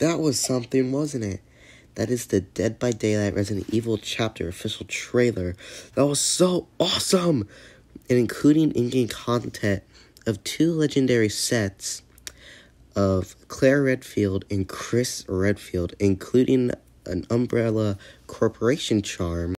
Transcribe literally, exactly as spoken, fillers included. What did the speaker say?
That was something, wasn't it? That is the Dead by Daylight Resident Evil Chapter official trailer. That was so awesome! And including in-game content of two legendary sets of Claire Redfield and Chris Redfield, including an Umbrella Corporation charm.